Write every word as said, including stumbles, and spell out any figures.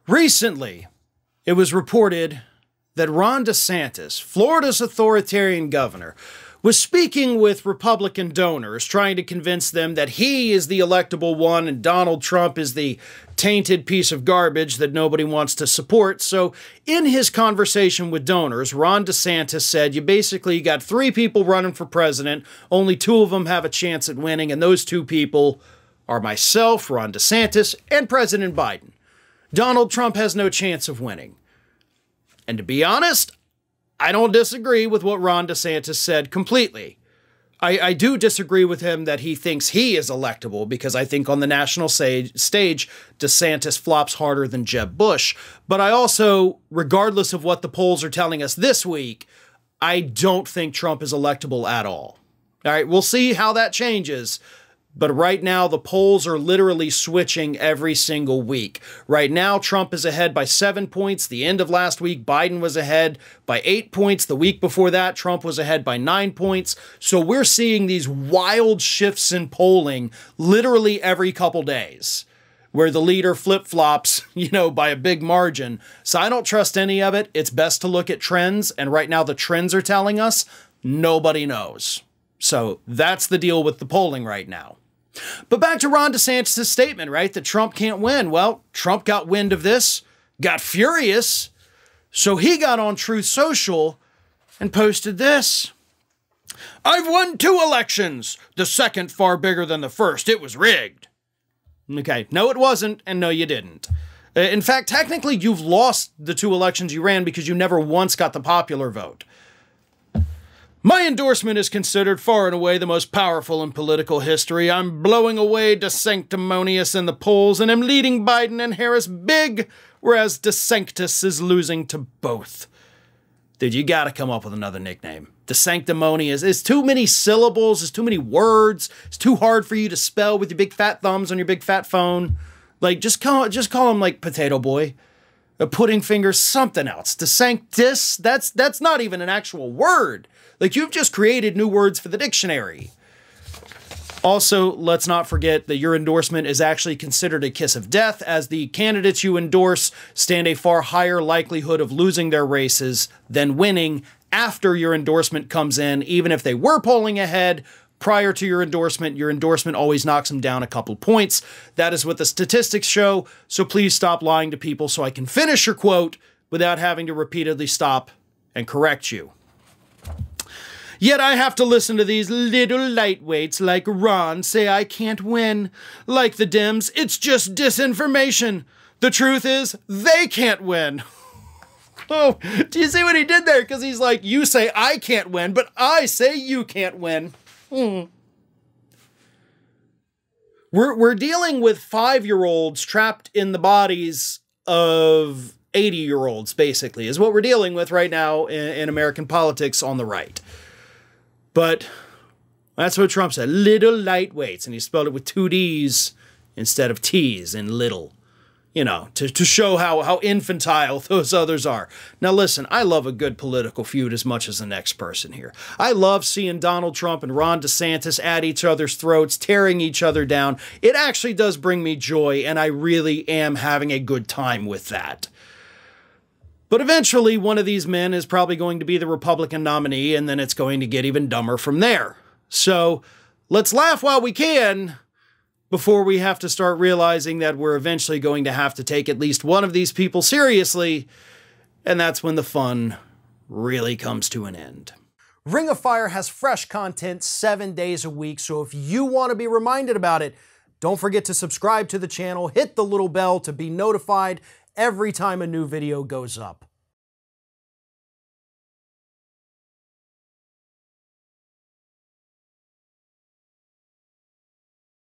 Recently, it was reported that Ron DeSantis, Florida's authoritarian governor, was speaking with Republican donors, trying to convince them that he is the electable one and Donald Trump is the tainted piece of garbage that nobody wants to support. So in his conversation with donors, Ron DeSantis said, you basically got three people running for president, only two of them have a chance at winning, and those two people are myself, Ron DeSantis, and President Biden. Donald Trump has no chance of winning. And to be honest, I don't disagree with what Ron DeSantis said completely. I, I do disagree with him that he thinks he is electable, because I think on the national stage, stage, DeSantis flops harder than Jeb Bush. But I also, regardless of what the polls are telling us this week, I don't think Trump is electable at all. All right, we'll see how that changes. But right now, the polls are literally switching every single week. Right now, Trump is ahead by seven points. The end of last week, Biden was ahead by eight points. The week before that, Trump was ahead by nine points. So we're seeing these wild shifts in polling literally every couple days, where the leader flip-flops, you know, by a big margin. So I don't trust any of it. It's best to look at trends. And right now, the trends are telling us nobody knows. So that's the deal with the polling right now. But back to Ron DeSantis' statement, right, that Trump can't win. Well, Trump got wind of this, got furious, so he got on Truth Social and posted this. I've won two elections, the second far bigger than the first. It was rigged. Okay, no, it wasn't, and no, you didn't. In fact, technically, you've lost the two elections you ran because you never once got the popular vote. My endorsement is considered far and away the most powerful in political history. I'm blowing away DeSanctimonious in the polls and am leading Biden and Harris big, whereas DeSanctis is losing to both. Dude, you gotta come up with another nickname. DeSanctimonious is too many syllables, it's too many words, it's too hard for you to spell with your big fat thumbs on your big fat phone. Like, just call, just call him, like, Potato Boy. A pudding finger, something else. DeSanctis, that's, that's not even an actual word. Like, you've just created new words for the dictionary. Also, let's not forget that your endorsement is actually considered a kiss of death, as the candidates you endorse stand a far higher likelihood of losing their races than winning after your endorsement comes in. Even if they were polling ahead prior to your endorsement, your endorsement always knocks them down a couple points. That is what the statistics show, so please stop lying to people so I can finish your quote without having to repeatedly stop and correct you. Yet I have to listen to these little lightweights like Ron say I can't win. Like the Dems, it's just disinformation. The truth is, they can't win. Oh, do you see what he did there? Because he's like, you say I can't win, but I say you can't win. Hmm. We're, we're dealing with five-year-olds trapped in the bodies of eighty-year-olds, basically, is what we're dealing with right now in, in American politics on the right. But that's what Trump said, little lightweights, and he spelled it with two D's instead of T's in little, you know, to, to show how, how infantile those others are. Now listen, I love a good political feud as much as the next person here. I love seeing Donald Trump and Ron DeSantis at each other's throats, tearing each other down. It actually does bring me joy, and I really am having a good time with that. But eventually, one of these men is probably going to be the Republican nominee, and then it's going to get even dumber from there. So let's laugh while we can before we have to start realizing that we're eventually going to have to take at least one of these people seriously, and that's when the fun really comes to an end. Ring of Fire has fresh content seven days a week, so if you want to be reminded about it, don't forget to subscribe to the channel, hit the little bell to be notified every time a new video goes up.